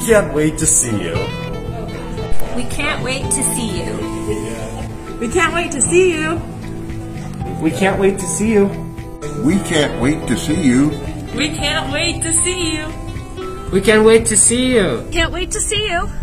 can't wait to see you. We can't wait to see you. We can't wait to see you. We can't wait to see you. We can't wait to see you. We can't wait to see you. We can't wait to see you. Can't wait to see you.